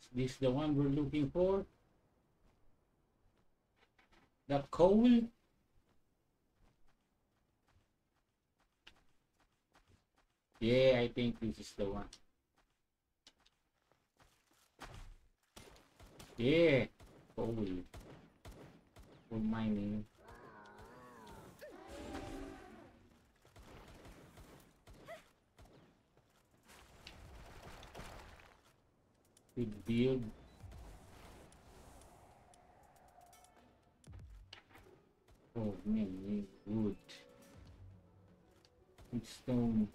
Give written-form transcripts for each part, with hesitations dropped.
This the one we're looking for? The coal? Yeah, I think this is the one. Yeah, coal. For mining. Good build. Oh man, wood. Good stone.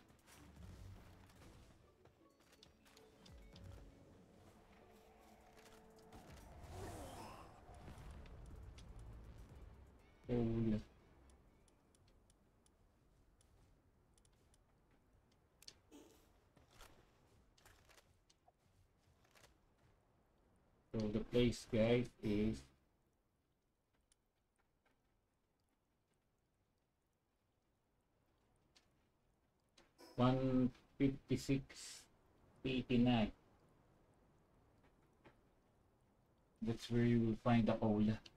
Coal. So the place, guys, is 156.89. That's where you will find the coal.